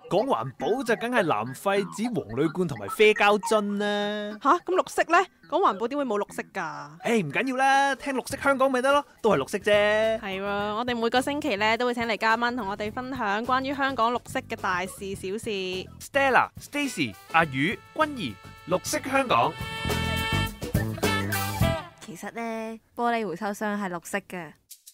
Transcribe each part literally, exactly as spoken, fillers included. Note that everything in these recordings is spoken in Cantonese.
講環保就梗係藍廢紙、黃鋁罐同埋啡膠樽啦。 吓，咁綠色呢？講環保點會冇綠色㗎？ 誒唔緊要啦，聽綠色香港咪得咯，都係綠色啫。 係喎，我哋每個星期咧都會請嚟嘉賓同我哋分享關於香港綠色嘅大事小事。 Stella、Stacy、阿宇、君怡，綠色香港。 其實呢，玻璃回收箱係綠色嘅。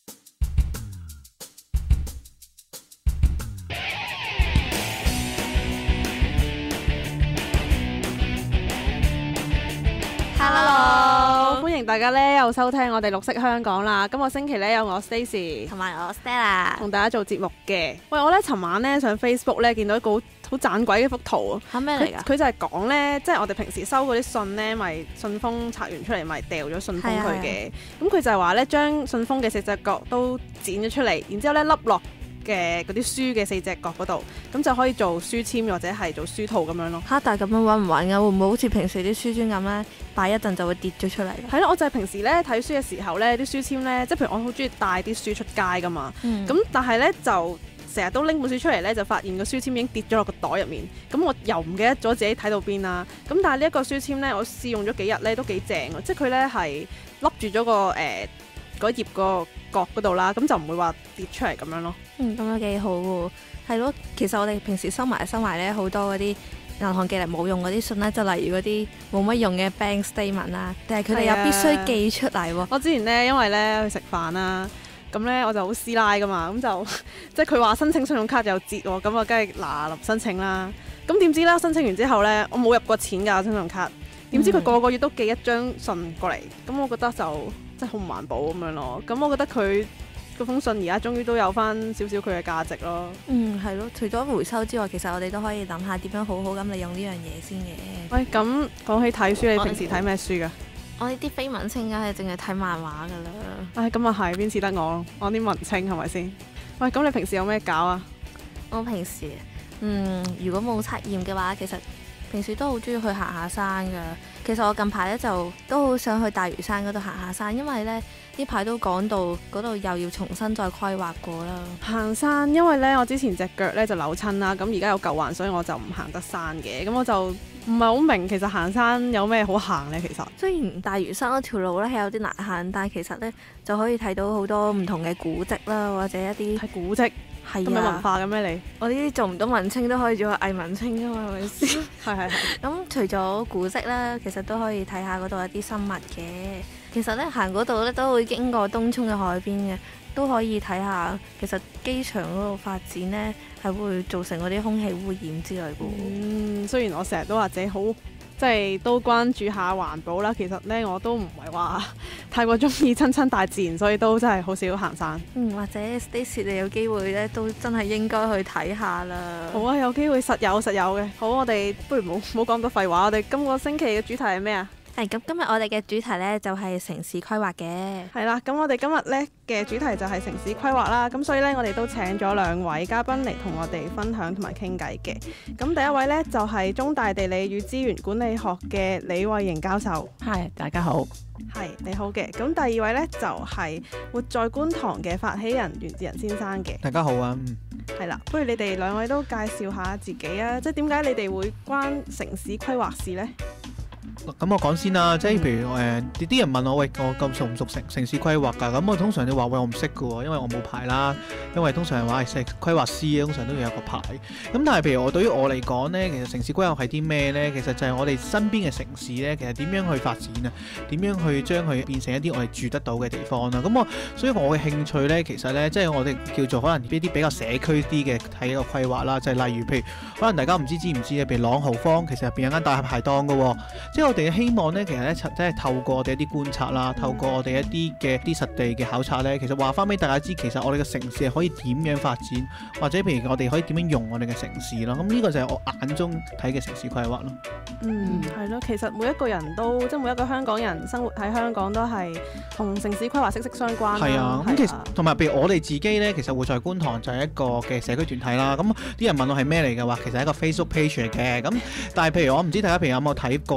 Hello， 歡迎大家咧又收聽我哋綠色香港啦。今個星期咧有我 Stacy 同埋我 Stella 同大家做節目嘅。喂，我咧尋晚咧上 Facebook 咧見到一個好好盞鬼嘅幅圖啊！ 嚇咩嚟㗎？ 佢就係講咧，即係我哋平時收嗰啲信咧，咪信封拆完出嚟，咪掉咗信封佢嘅。咁佢就係話咧，將信封嘅四隻角都剪咗出嚟，然之後咧笠落嘅嗰啲書嘅四隻角嗰度，咁就可以做書籤或者係做書套咁樣咯。 嚇！但係咁樣穩唔穩㗎？會唔會好似平時啲書專咁咧，擺一陣就會跌咗出嚟？ 係咯，我就係平時咧睇書嘅時候咧，啲書籤咧，即係譬如我好中意帶啲書出街噶嘛。咁、嗯、但係咧就成日都拎本書出嚟咧，就發現個書籤已經跌咗落個袋入面。咁我又唔記得咗自己睇到邊啦。咁但係呢一個書籤咧，我試用咗幾日咧，都幾正啊！即係佢咧係笠住咗個誒嗰頁個角嗰度啦，咁就唔會話跌出嚟咁樣咯。 嗯，咁樣幾好喎。係咯，其實我哋平時收埋收埋咧，好多嗰啲銀行寄嚟冇用嗰啲信咧，就例如嗰啲冇乜用嘅 bank statement 啦，但係佢哋又必須寄出嚟喎。 我之前咧，因為咧去食飯啦，咁咧我就好師奶噶嘛，咁就即係佢話申請信用卡就有折喎，咁我梗係嗱臨申請啦。咁點知咧申請完之後咧，我冇入過錢㗎信用卡，點知佢個個月都寄一張信過嚟，咁我覺得就真係好唔環保咁樣咯。咁我覺得佢嗰封信而家終於都有翻少少佢嘅價值咯。 嗯，係咯。除咗回收之外，其實我哋都可以諗下點樣好好咁利用呢樣嘢先嘅。 喂，咁講起睇書，你平時睇咩書㗎？ 我呢啲非文青梗係淨係睇漫畫㗎啦。 唉，咁啊係，邊似得我？我啲文青係咪先？喂，咁你平時有咩搞啊？ 我平時嗯，如果冇測驗嘅話，其實平時都好中意去行下山㗎。其實我近排咧就都好想去大嶼山嗰度行下山，因為咧呢排都講到嗰度又要重新再規劃過啦。 行山，因為咧我之前隻腳咧就扭親啦，咁而家有舊患，所以我就唔行得山嘅。咁我就唔係好明其實行山有咩好行呢？其實雖然大嶼山嗰條路咧係有啲難行，但係其實咧就可以睇到好多唔同嘅古蹟啦，或者一啲係古蹟。係咁有文化嘅咩？你我呢啲做唔到文青都可以做下偽文青㗎嘛，係咪先？ 係係係。咁除咗古蹟啦，其實都可以睇下嗰度一啲生物嘅。其實咧行嗰度咧都會經過東涌嘅海邊嘅，都可以睇下。其實機場嗰度發展咧係會造成嗰啲空氣污染之類嘅。 嗯，雖然我成日都話自己好。即係都關注下環保啦，其實呢，我都唔係話太過中意親親大自然，所以都真係好少行山。 嗯，或者 Stacy 你有機會呢，都真係應該去睇下啦。 好啊，有機會實有實有嘅。好，我哋不如唔好唔好講咁多廢話。我哋今個星期嘅主題係咩啊？ 係咁，今日我哋嘅主題呢，就係城市規劃嘅。 係啦，咁我哋今日呢嘅主題就係城市規劃啦。咁所以呢，我哋都請咗兩位嘉賓嚟同我哋分享同埋傾偈嘅。咁第一位呢，就係中大地理與資源管理學嘅李慧瑩教授。 係，大家好。 係，你好嘅。咁第二位呢，就係活在觀塘嘅發起人袁智仁先生嘅。 大家好啊。 係啦，不如你哋兩位都介紹下自己啊，即係點解你哋會關城市規劃事呢？ 咁我講先啦，即係譬如誒啲人問我，喂，我咁熟唔熟城城市規劃㗎？咁我通常你話喂，我唔識㗎喎，因為我冇牌啦。因為通常係話係規劃師，通常都要有個牌。咁但係譬如我對於我嚟講呢，其實城市規劃係啲咩呢？其實就係我哋身邊嘅城市呢，其實點樣去發展啊？點樣去將佢變成一啲我哋住得到嘅地方啦？咁我所以我嘅興趣呢，其實呢，即係我哋叫做可能呢啲比較社區啲嘅睇一個規劃啦，就係例如譬如可能大家唔知知唔知譬如朗豪坊其實入邊有間大排檔㗎喎，即係我哋希望咧，其實咧，即係透過我哋一啲觀察啦，透過我哋一啲嘅啲實地嘅考察咧，其實話翻俾大家知，其實我哋嘅城市係可以點樣發展，或者譬如我哋可以點樣用我哋嘅城市咯。咁呢個就係我眼中睇嘅城市規劃咯。 嗯，係咯，其實每一個人都即係每一個香港人生活喺香港都係同城市規劃息息相關。 係啊，咁其實同埋譬如我哋自己咧，其實活在觀塘就係一個嘅社區團體啦。咁啲人問我係咩嚟嘅話，其實係一個 Facebook page 嚟嘅。咁但係譬如我唔知大家譬如有冇睇過啦，兩個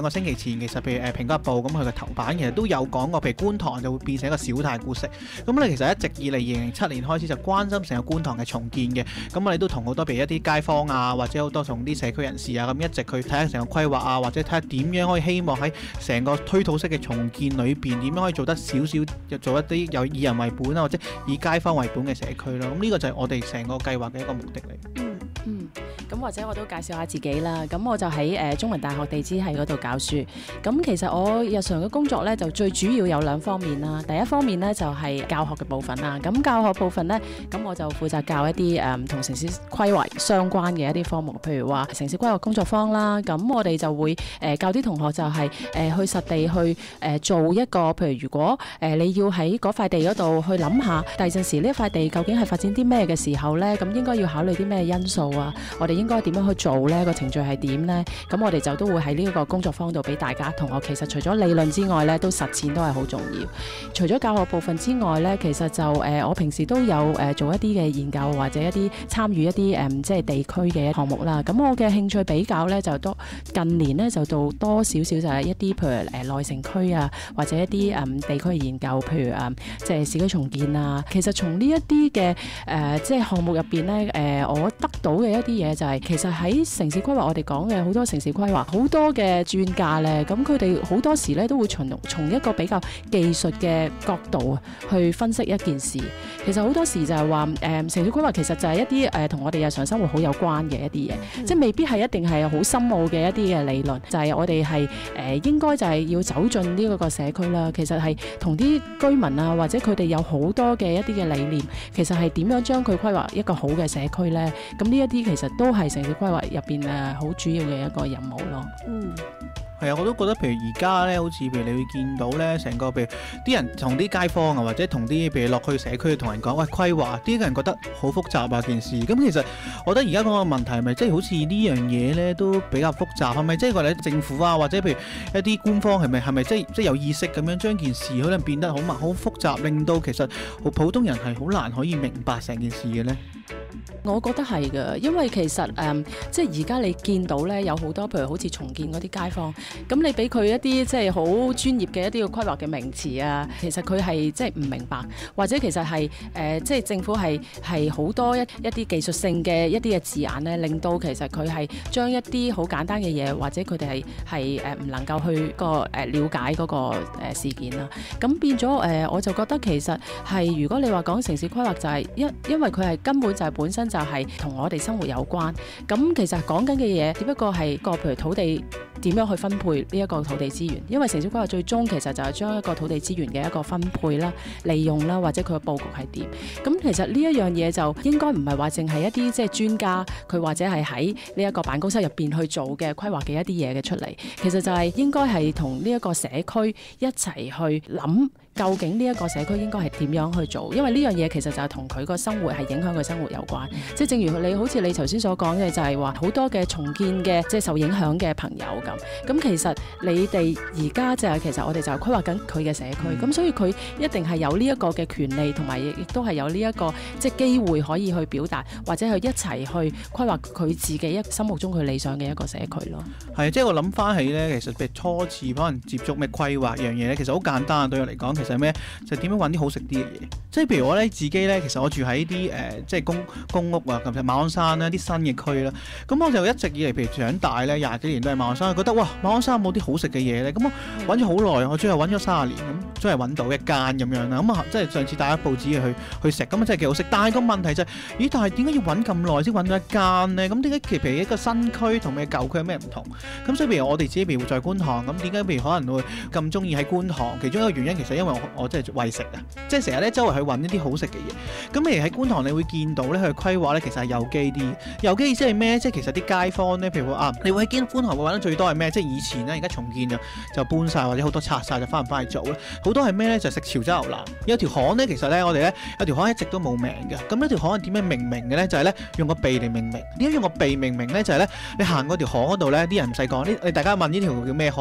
個星期前，其實譬如誒蘋果日報咁佢嘅頭版其實都有講過，譬如觀塘就會變成一個小太古城。咁我哋其實一直以嚟二零零七年開始就關心成個觀塘嘅重建嘅。咁我哋都同好多譬如一啲街坊啊，或者好多同啲社區人士啊，咁一直去睇下成個規劃啊，或者睇下點樣可以希望喺成個推土式嘅重建裏邊點樣可以做得少少，做一啲有以人為本啊，或者以街坊為本嘅社區咯。咁呢個就係我哋成個計劃嘅一個目的嚟。 嗯嗯，咁或者我都介紹下自己啦。咁我就喺誒中文大學地質系嗰度教書。咁其實我日常嘅工作咧就最主要有兩方面啦。第一方面咧就係教學嘅部分啦。咁教學部分咧，咁我就負責教一啲誒同城市規劃相關嘅一啲科目，譬如話城市規劃工作坊啦。咁我哋就會誒教啲同學就係誒去實地去誒做一個，譬如如果誒你要喺嗰塊地嗰度去諗下，第陣時呢一塊地究竟係發展啲咩嘅時候咧，咁應該要考慮啲咩因素啊？我哋應該點樣去做咧？個程序係點咧？咁我哋就都會喺呢一個工作坊度俾大家同學，其實除咗理論之外咧，都實踐都係好重要。除咗教學部分之外咧，其實就誒、呃、我平時都有誒、呃、做一啲嘅研究或者一啲參與一啲誒、呃、即係地區嘅項目啦。咁我嘅興趣比較咧就多近年咧就到多少少就係一啲譬如誒內城區啊，或者一啲誒、呃、地區嘅研究，譬如誒、呃、即係市區重建啊。其實從呢一啲嘅誒即係項目入邊咧，誒、呃、我得到嘅一啲嘢就係、是、其實喺城市規劃我哋講嘅好多城市規劃好多嘅專家咧，咁佢哋好多時咧都會從從一個比較技術嘅角度去分析一件事。其實好多時就係話誒城市規劃其實就係一啲誒同我哋日常生活好有關嘅一啲嘢，嗯、即係未必係一定係好深奧嘅一啲嘅理論，就係、是、我哋係誒應該就係要走進呢個社區啦。其實係同啲居民啊，或者佢哋有好多嘅一啲嘅理念，其實係點樣將佢規劃一個好嘅社區咧？咁呢一啲其實都係城市規劃入邊誒好主要嘅一個任務咯。嗯。 係啊，我都覺得譬如而家咧，好似譬如你會見到咧，成個譬如啲人同啲街坊啊，或者同啲譬如落去社區同人講，喂規劃，啲人覺得好複雜啊件事。咁其實我覺得而家講個問題係咪即係好似呢樣嘢咧都比較複雜？係咪即係我哋政府啊，或者譬如一啲官方係咪係咪即係即係有意識咁樣將件事可能變得好密好複雜，令到其實普通人係好難可以明白成件事嘅咧？ 我覺得係㗎，因為其實誒、嗯，即係而家你見到咧，有好多譬如好似重建嗰啲街坊，咁你俾佢一啲即係好專業嘅一啲嘅規劃嘅名詞啊，其實佢係即係唔明白，或者其實係誒、呃，即係政府係係好多一一啲技術性嘅一啲嘅字眼咧，令到其實佢係將一啲好簡單嘅嘢，或者佢哋係係誒唔能夠去個誒了解嗰個誒事件啦。咁變咗誒、呃，我就覺得其實係如果你話講城市規劃就係因因為佢係根本就係本身就係同我哋生活有關，咁其實講緊嘅嘢只不過係個譬如土地點樣去分配呢一個土地資源，因為城市規劃最終其實就係將一個土地資源嘅一個分配啦、利用啦，或者佢嘅佈局係點。咁其實呢一樣嘢就應該唔係話淨係一啲即係專家佢或者係喺呢一個辦公室入邊去做嘅規劃嘅一啲嘢嘅出嚟，其實就係應該係同呢一個社區一齊去諗。究竟呢一個社區應該係點樣去做？因為呢樣嘢其實就係同佢個生活係影響佢生活有關。嗯、即係正如你好似你頭先所講嘅，就係話好多嘅重建嘅即係受影響嘅朋友咁。咁其實你哋而家就係其實我哋就係規劃緊佢嘅社區。咁、嗯、所以佢一定係有呢一個嘅權利，同埋亦都係有呢一個即係機會可以去表達，或者去一齊去規劃佢自己一心目中佢理想嘅一個社區咯。係， 即係我諗翻起咧，其實譬如初次可能接觸咩規劃樣嘢咧，其實好簡單對我嚟講，其實係咩？就點樣揾啲好食啲嘅嘢？即係譬如我咧自己咧，其實我住喺啲誒即係公公屋啊，咁就馬鞍山啦，啲新嘅區啦。咁我就一直以嚟，譬如長大咧，廿幾年都係馬鞍山，覺得哇，馬鞍山有冇啲好食嘅嘢咧？咁我揾咗好耐，我最後揾咗三十年，咁終係揾到一間咁樣啦。咁啊，即係上次帶咗報紙去去食，咁啊真係幾好食。但係個問題就係、是，咦？但係點解要揾咁耐先揾到一間咧？咁點解其實譬如一個新區同嘅舊區有咩唔同？咁所以譬如我哋自己譬如在觀塘，咁點解譬如可能會咁中意喺觀塘？其中一個原因其實因為我我真係為食啊，即係成日咧周圍去揾一啲好食嘅嘢。咁譬如喺觀塘，你會見到咧佢規劃咧其實係有機啲。有機意思係咩？即係其實啲街坊咧，譬如話啊，你會喺觀塘會揾得最多係咩？即係以前咧，而家重建就就搬晒，或者好多拆晒就翻唔翻去做咧。好多係咩咧？就食潮州牛腩。有條巷咧，其實咧我哋咧有條巷一直都冇名嘅。咁呢條巷係點樣命名嘅咧？就係咧用個鼻嚟命名。點解用個鼻命名咧？就係咧你行嗰條巷嗰度咧，啲人唔使講，呢你大家問呢條叫咩巷話？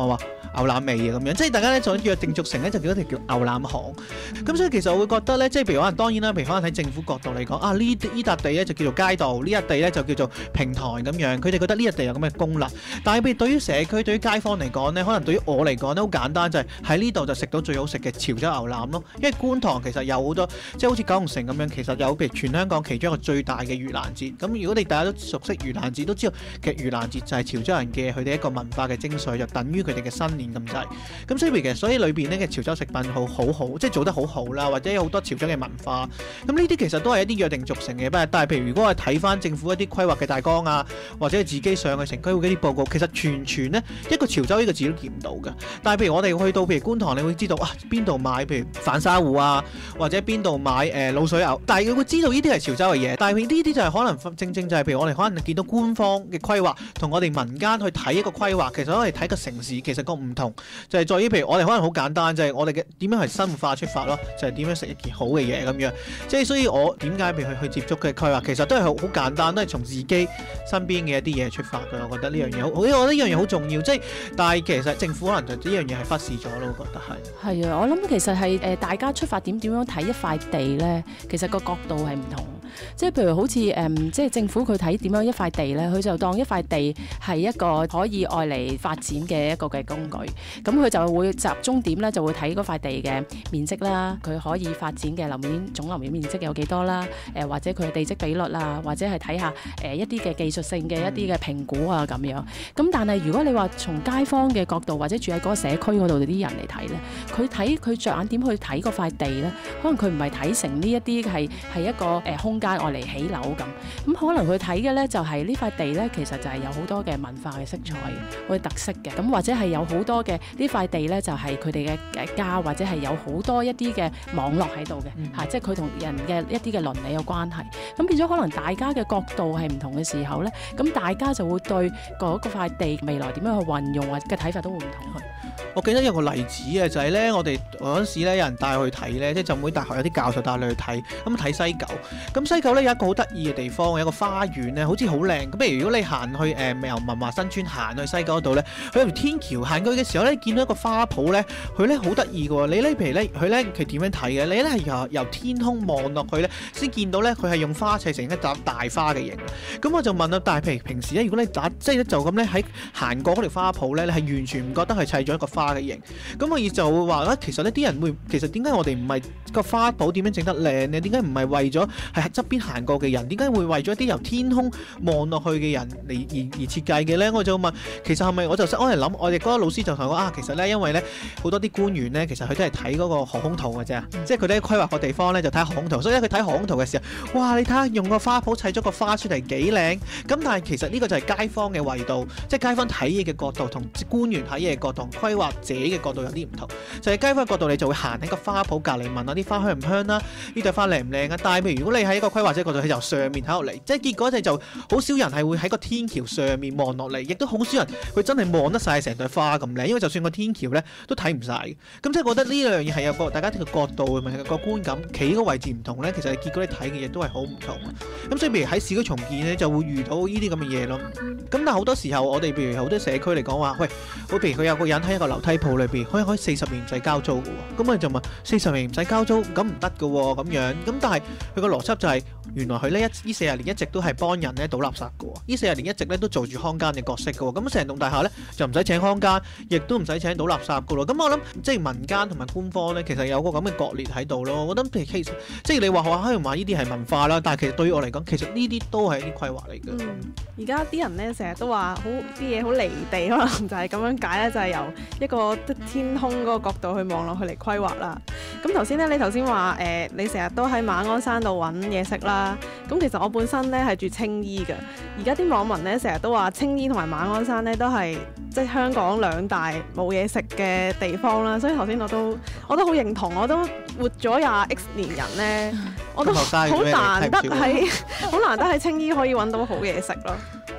牛腩味嘅咁樣，即係大家咧就約定俗成咧就叫一條叫牛腩行。咁所以其實我會覺得咧，即係譬如可能當然啦，譬如可能喺政府角度嚟講，啊呢呢笪地咧就叫做街道，呢笪地咧就叫做平台咁樣，佢哋覺得呢笪地有咁嘅功能。但係譬如對於社區、對於街坊嚟講咧，可能對於我嚟講都好簡單，就係喺呢度就食到最好食嘅潮州牛腩咯。因為觀塘其實有好多，即係好似九龍城咁樣，其實有譬如全香港其中一個最大嘅盂蘭節。咁如果你大家都熟悉盂蘭節，都知道其實盂蘭節就係潮州人嘅佢哋一個文化嘅精髓，就等於佢哋嘅新年咁滯。咁所以其實所以裏邊呢嘅潮州食品好好好，即係做得好好啦，或者有好多潮州嘅文化。咁呢啲其實都係一啲約定俗成嘅，但係譬如如果我睇翻政府一啲規劃嘅大綱啊，或者自己上嘅城區會嗰啲報告，其實全全呢一個潮州呢個字都見唔到嘅。但係譬如我哋去到譬如觀塘，你會知道啊邊度買譬如反沙芋啊，或者邊度買誒滷水牛，但係佢會知道呢啲係潮州嘅嘢。但係呢啲就係可能正正就係譬如我哋可能見到官方嘅規劃同我哋民間去睇一個規劃，其實我哋睇個城市其實個唔同就係在於譬如我哋可能好簡單，就係我哋嘅點樣係生活化出發咯，就係點樣食一件好嘅嘢咁樣。即係所以我點解譬如去去接觸嘅規劃，其實都係好好簡單，都係從自己身邊嘅一啲嘢出發嘅。我覺得呢樣嘢好，我覺得呢樣嘢好重要。即係但係其實政府可能就呢樣嘢係忽視咗咯，我覺得係。 係啊，我諗其實係誒大家出發點點樣睇一塊地咧，其實個角度係唔同。即係譬如好似誒、嗯，即係政府佢睇點樣一塊地咧，佢就當一塊地係一個可以愛嚟發展嘅一個嘅工具。咁佢就會集中點咧，就會睇嗰塊地嘅面積啦，佢可以發展嘅樓面總樓面面積有幾多啦？誒、呃、或者佢嘅地積比率啊，或者係睇下誒、呃、一啲嘅技術性嘅一啲嘅評估啊咁樣。咁但係如果你話從街坊嘅角度或者住喺嗰個社區嗰度啲人嚟睇咧，佢睇佢着眼點去睇嗰塊地咧，可能佢唔係睇成呢一啲係係一個誒、呃、空間愛嚟起樓咁。咁可能佢睇嘅咧就係、是、呢塊地咧，其實就係有好多嘅文化嘅色彩嘅，或者特色嘅。咁或者係有好多嘅呢塊地咧，就係佢哋嘅家，或者係有好多一啲嘅網絡喺度嘅嚇，即係佢同人嘅一啲嘅鄰里有關係。咁變咗可能大家嘅角度係唔同嘅時候咧，咁大家就會對嗰個塊地未來點樣去運用或者嘅睇法都會唔同去。 我記得有個例子啊，就係、是、咧，我哋嗰陣時咧，有人帶我去睇咧，即係浸會大學有啲教授帶你去睇，咁睇西九。咁西九咧有一個好得意嘅地方，有一個花園咧，好似好靚。咁譬如如果你行去誒、呃、由文華新村行去西九嗰度咧，佢有條天橋行過去嘅時候咧，見到一個花圃咧，佢咧好得意嘅喎。你咧譬如咧，佢咧佢點樣睇嘅？你咧係由由天空望落去咧，先見到咧佢係用花砌成一笪大花嘅形。咁我就問啦，但係譬如平時咧，如果你打即係咧就咁咧喺行過嗰條花圃咧，你係完全唔覺得係砌咗一個花嘅形。咁我亦就會話啦，其實呢啲人會其實點解我哋唔係個花圃點樣整得靚呢？點解唔係為咗係喺側邊行過嘅人？點解會為咗一啲由天空望落去嘅人嚟而而設計嘅咧？我就問，其實係咪我就我嚟諗，我哋嗰個老師就同我講啊，其實咧因為咧好多啲官員咧，其實佢都係睇嗰個航空圖嘅啫，嗯、即係佢哋規劃個地方咧就睇航空圖，所以咧佢睇航空圖嘅時候，哇！你睇下用個花圃砌咗個花出嚟幾靚，咁但係其實呢個就係街坊嘅維度，即係街坊睇嘢嘅角度同官員睇嘢嘅角度，規劃者嘅角度有啲唔同，就係、是、街坊嘅角度，你就會行喺個花圃隔離問下啲花香唔香啦，呢朵花靚唔靚啊？但係譬如如果你喺一個規劃者角度，係由上面睇落嚟，即係結果就就好少人係會喺個天橋上面望落嚟，亦都好少人佢真係望得晒成朵花咁靚，因為就算個天橋咧都睇唔晒。咁即係覺得呢樣嘢係有個大家嘅角度同埋個觀感，企個位置唔同咧，其實結果你睇嘅嘢都係好唔同。咁所以譬如喺市區重建咧，就會遇到呢啲咁嘅嘢咯。咁但係好多時候我哋譬如好多社區嚟講話，喂，好譬如佢有個人喺一個樓梯鋪裏邊，可以可以四十年唔使交租嘅喎。咁我哋就問四十年唔使交租，咁唔得嘅喎咁樣。咁但係佢個邏輯就係、是、原來佢呢一呢四十年一直都係幫人咧倒垃圾嘅喎。呢四十年一直咧都做住看更嘅角色嘅喎。咁成棟大廈咧就唔使請看更，亦都唔使請倒垃圾嘅咯。咁我諗即係民間同埋官方咧，其實有個咁嘅割裂喺度咯。我覺得譬如其實即係你話話可能話呢啲係文化啦，但係其實對於我嚟講，其實呢啲都係一啲規劃嚟嘅。 嗯，而家啲人咧成日都話好啲嘢好離地，可能就係咁樣解咧，就係、是、由一個天空嗰個角度去望落去嚟規劃啦。咁頭先咧，你頭先話誒，你成日都喺馬鞍山度揾嘢食啦。咁其實我本身咧係住青衣嘅。而家啲網民咧成日都話青衣同埋馬鞍山咧都係即係香港兩大冇嘢食嘅地方啦。所以頭先我都我都好認同，我都活咗廿 X 年人咧，我都好難得喺好難得喺青衣可以揾到好嘢食咯。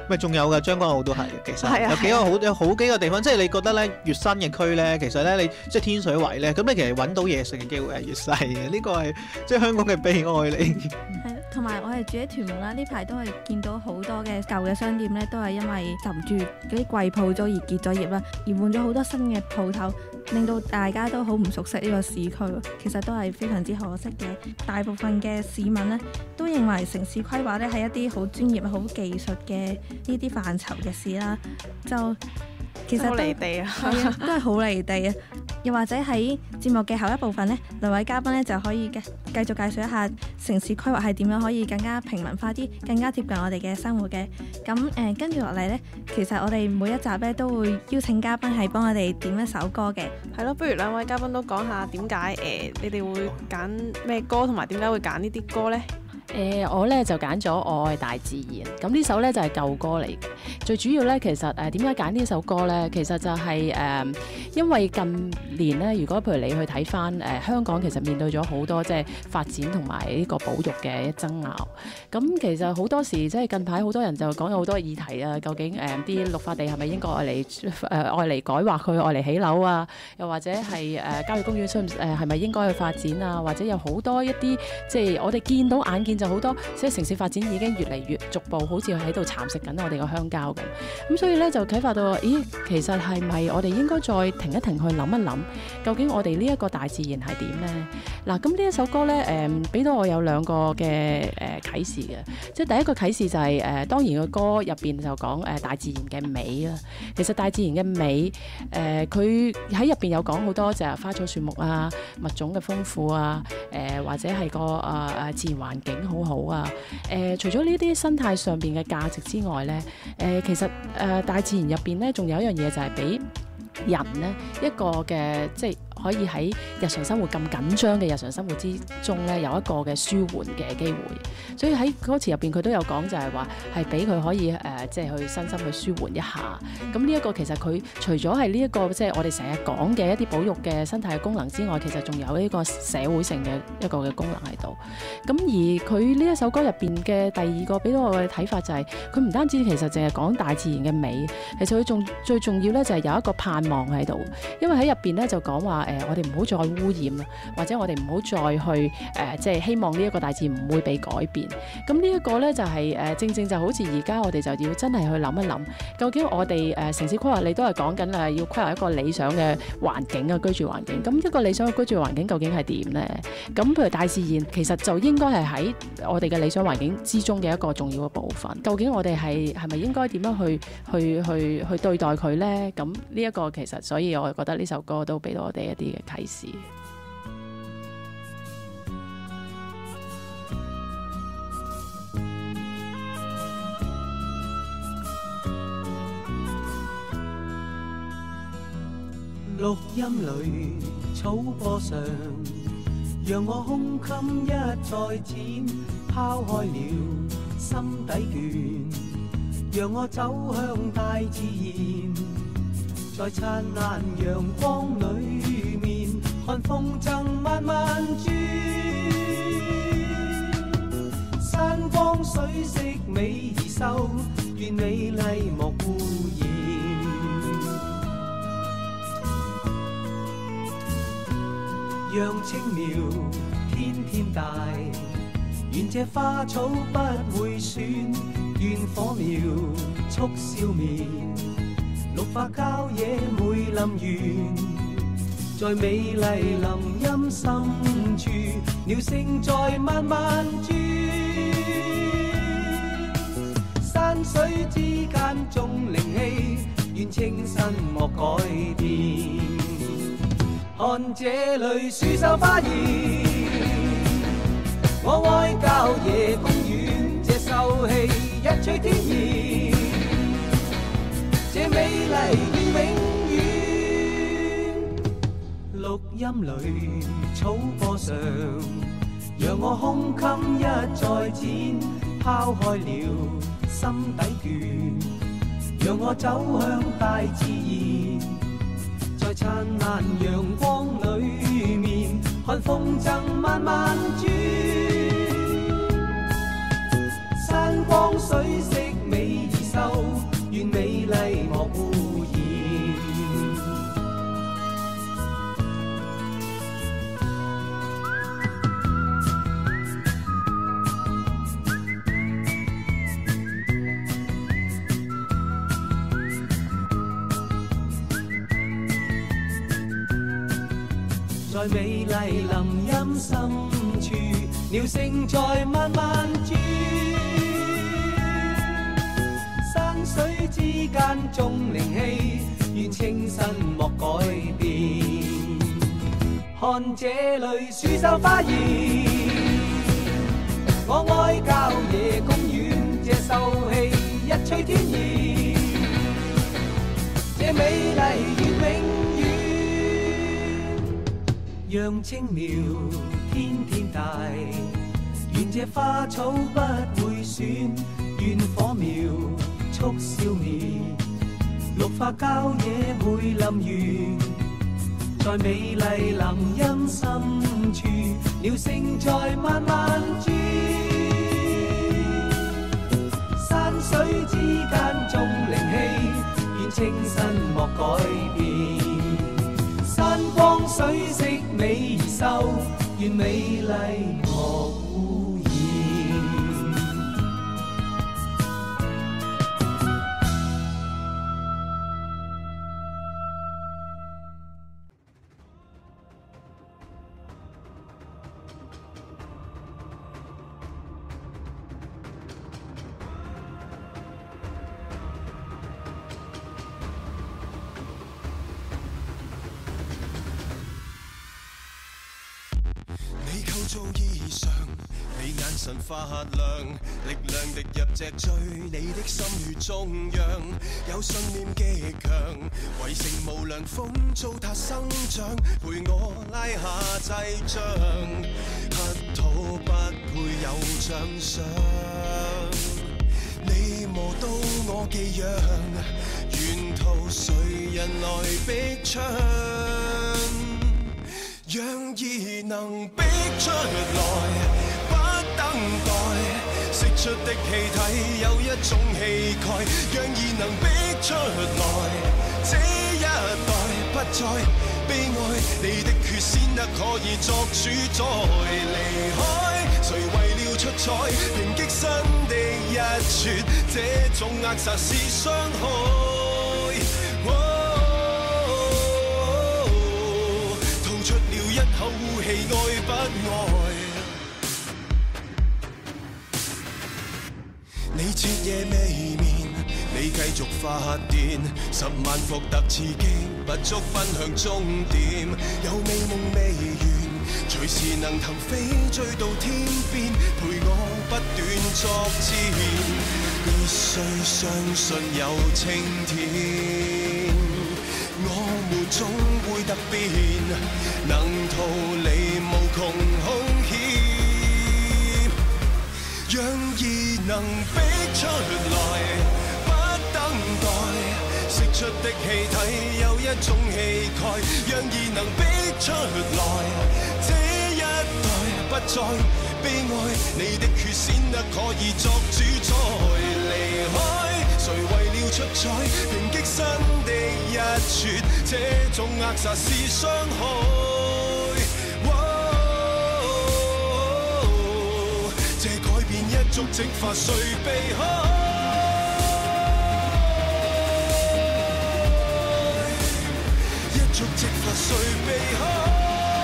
咪仲有㗎，將軍澳都係，其實係啊有幾個好有好幾個地方，即係你覺得咧越新嘅區咧，其實咧你即係天水圍咧，咁你其實揾到嘢食嘅機會係越細嘅，呢個係即係香港嘅悲哀嚟。 係，同埋我係住喺屯門啦，呢排都係見到好多嘅舊嘅商店咧，都係因為受唔住嗰啲貴鋪租而結咗業啦，而換咗好多新嘅鋪頭，令到大家都好唔熟悉呢個市區，其實都係非常之可惜嘅。大部分嘅市民呢，都認為城市規劃咧係一啲好專業、好技術嘅呢啲範疇嘅事啦，就其實好都離地啊！ 係啊，都係好離地啊！又或者喺節目嘅後一部分呢，兩位嘉賓呢就可以繼繼續介紹一下城市規劃係點樣可以更加平民化啲，更加貼近我哋嘅生活嘅。咁誒，跟住落嚟呢，其實我哋每一集呢都會邀請嘉賓係幫我哋點一首歌嘅。 係咯，不如兩位嘉賓都講下點解誒你哋會揀咩歌，同埋點解會揀呢啲歌呢？ 誒、呃、我咧就揀咗《我愛大自然》，咁呢首咧就係、是、舊歌嚟嘅。最主要咧，其實誒點解揀呢首歌咧？其實就係、是、誒、呃，因為近年咧，如果譬如你去睇翻誒香港，其實面對咗好多即係發展同埋呢個保育嘅爭拗。咁其實好多時即係近排好多人就講咗好多議題啊，究竟誒啲、呃、綠化地係咪應該愛嚟誒愛嚟改劃佢，愛嚟起樓啊？又或者係誒郊野公園需唔誒係咪應該去發展啊？或者有好多一啲即係我哋見到眼見就好多，即係城市發展已經越嚟越逐步好似喺度蠶食緊我哋個鄉郊咁。咁所以咧就啟發到，咦，其實係咪我哋應該再停一停去諗一諗，究竟我哋呢一個大自然係點呢？嗱，咁呢一首歌咧，誒、呃、俾到我有兩個嘅誒、呃、啟示嘅。即係第一個啟示就係、是、誒、呃，當然個歌入邊就講誒、呃、大自然嘅美啦。其實大自然嘅美，誒佢喺入邊有講好多就係花草樹木啊、物種嘅豐富啊，誒、呃、或者係個誒誒、呃、自然環境好好啊。誒、呃、除咗呢啲生態上邊嘅價值之外咧，誒、呃、其實誒、呃、大自然入邊咧，仲有一樣嘢就係俾人咧一個嘅即係。可以喺日常生活咁緊張嘅日常生活之中咧，有一個嘅舒緩嘅機會。所以喺歌詞入邊佢都有講，就係話係俾佢可以誒、呃，即係去身心去舒緩一下。咁呢一個其實佢除咗係呢一個即係我哋成日講嘅一啲保育嘅生態嘅功能之外，其實仲有呢個社會性嘅一個嘅功能喺度。咁而佢呢一首歌入邊嘅第二個俾到我嘅睇法就係、是，佢唔單止其實淨係講大自然嘅美，其實佢仲最重要咧就係有一個盼望喺度。因為喺入邊咧就講話。誒、呃，我哋唔好再污染啦，或者我哋唔好再去誒、呃，即係希望呢一個大自然唔會被改變。咁呢一個咧就係、是、誒、呃，正正就好似而家我哋就要真係去諗一諗，究竟我哋誒、呃、城市規劃，你都係講緊誒要規劃一個理想嘅環境啊，居住環境。咁一個理想嘅居住環境究竟係點咧？咁譬如大自然，其實就應該係喺我哋嘅理想環境之中嘅一個重要嘅部分。究竟我哋係係咪應該點樣去去去去對待佢咧？咁呢一個其實，所以我覺得呢首歌都俾到我哋一啲嘅啟示。 錄音裏草坡上，讓我胸襟一再展，拋開了心底倦，讓我走向大自然，在燦爛陽光裏面，看風箏慢慢轉，山光水色美而秀，願美麗莫污染。讓青苗天天大，願這花草不會損，願火苗速消滅，綠化郊野每林園，在美麗林蔭深處，鳥聲在慢慢轉，山水之間眾靈氣，願清新莫改變。看這裏樹秀花現，我愛郊野公園，這秀氣一吹天然，這美麗願永遠。錄音裏草坡上，讓我胸襟一再展，拋開了心底倦，讓我走向大自然。在燦爛陽光裏面，看風箏慢慢轉，山光水色美而秀， 在美麗林蔭深處，鳥聲在慢慢轉，山水之間縱靈氣，願清新莫改變。看這裏樹秀花兒，我愛郊野公園，這秀氣一吹天意，這美麗願永遠。讓青苗天天大，願這花草不會損，願火苗速消滅，綠化郊野會林園。在美麗林蔭深處，鳥聲在慢慢轉，山水之間縱靈氣，願清新莫改變。山光水色美而秀，願美麗莫污染。 造衣裳，你眼神發亮，力量滴入脊椎，你的心血中央，有信念極強，圍城無良風糟蹋生長，陪我拉下掣章，乞討不配有獎賞，你磨刀我寄養，沿途誰人來逼搶？讓異能逼出來，不等待，釋出的氣體有一種氣概，讓異能逼出來，這一代不再悲哀，你的血先得可以作主宰。離開，誰為了出彩，抨擊新的一撮，這種扼殺是傷害。哦一口氣愛不愛，你徹夜未眠，你繼續發電，十萬伏特刺激，不足奔向終點，有美夢未完，隨時能騰飛追到天邊，陪我不斷作戰，必須相信有青天，我們總會突變，能逃離無窮兇險，讓異能逼出來，不等待，釋出的氣體有一種氣概，讓異能逼出來，這一代不再悲哀，你的血先得可以作主宰。離開，誰為了出彩，抨擊新的一撮，這種扼殺是傷害。這改變一觸即發，誰避開？一觸即發，誰避開？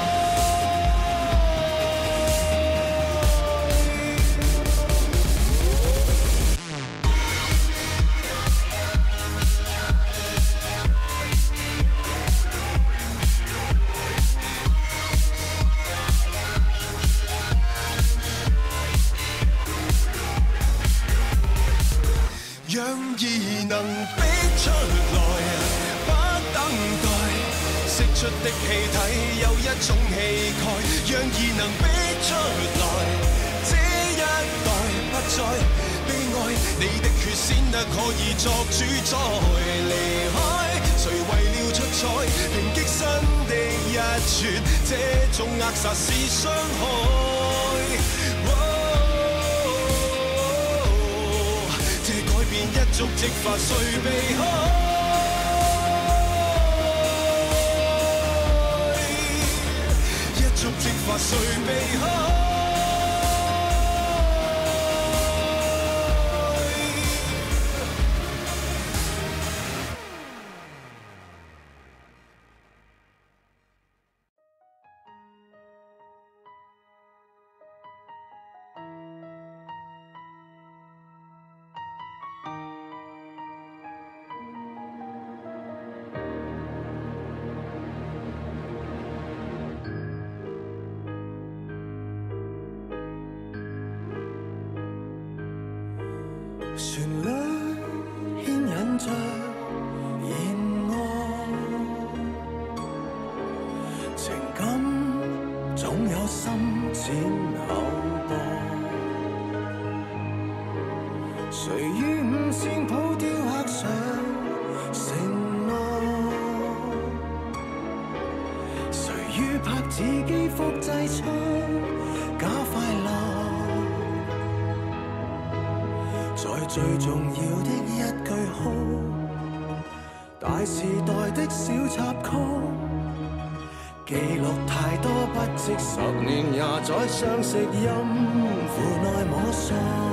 讓異能逼出來，不等待，釋出的氣體有一種氣概，讓異能逼出來，這一代不再悲哀，你的血先得可以作主宰。離開，誰為了出彩，抨擊新的一撮，這種扼殺是傷害。一觸即發，誰避開？一觸即發，誰避開？ 旋律牽引着言愛，情感總有深淺厚薄。誰於五線譜雕刻上承諾？誰於拍子機複製出假快樂？在最重要的一句號，大時代的小插曲，記錄太多不值十年也在相識音符內摸索。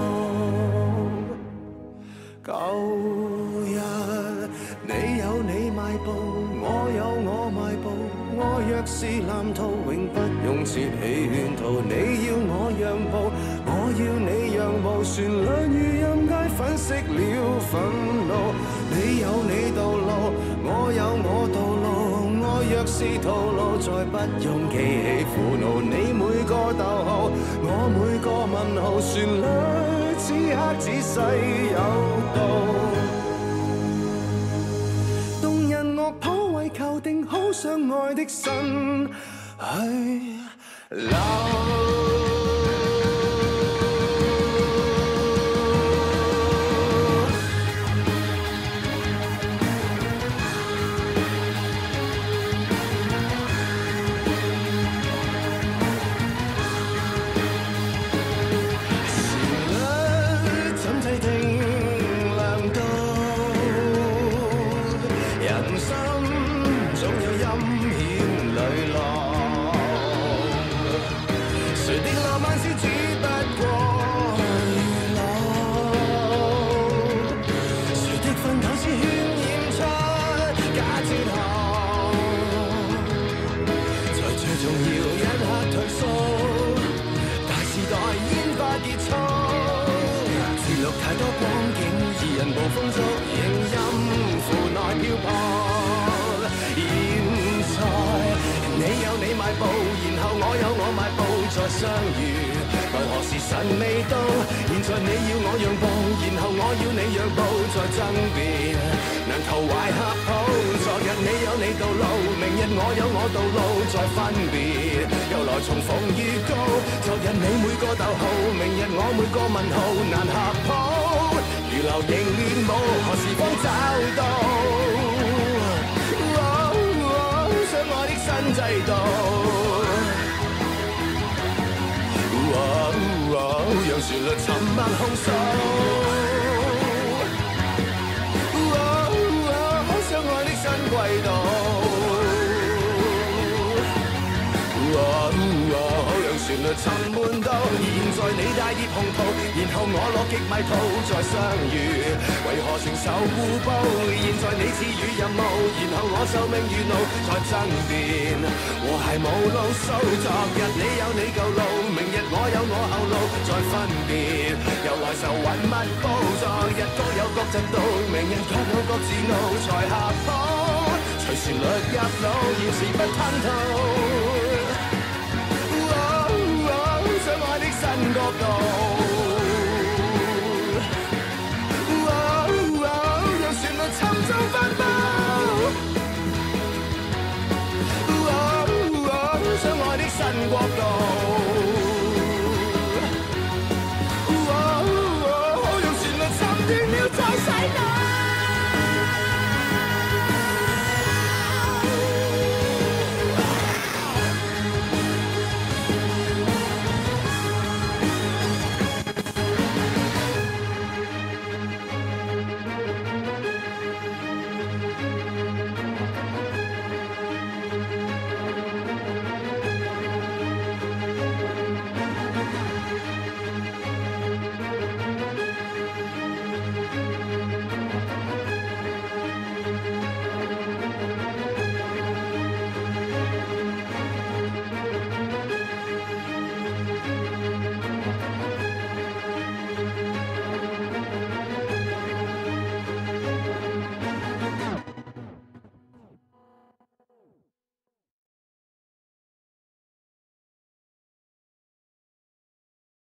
舊日你有你邁步，我有我邁步，我若是藍圖永不用設起圈套。你要我讓步，我要你讓步，旋律如音階粉飾了憤怒。你有你道路，我有我道路，我若是套路，再不用記起苦惱。你每個逗號，我每個問號，旋律此刻仔細有道。動人樂譜為求定好相愛的心去留。再相遇，為何時辰未到？現在你要我讓步，然後我要你讓步，再爭辯，難投懷合抱。昨日你有你道路，明日我有我道路，再分別，又來重逢預告。昨日你每個逗號，明日我每個問號，難合譜，如流形亂舞，何時方找到？哦哦、相愛的新制度。哦哦、讓旋律沉默控訴，哦哦、相愛的新軌道，哦哦、讓旋律沉悶到，現在你帶熱紅圖，然後我樂極迷途再相遇，為何承受互報？現在你賜予任務，然後我受命如怒再爭辯，和諧無路數。昨日你有你舊路，明日我有我後路再分別，又來愁雲密布。昨日各有各疾道，明日各有各自怒才合譜，隨旋律入腦，現時不吞吐。相愛的新角度。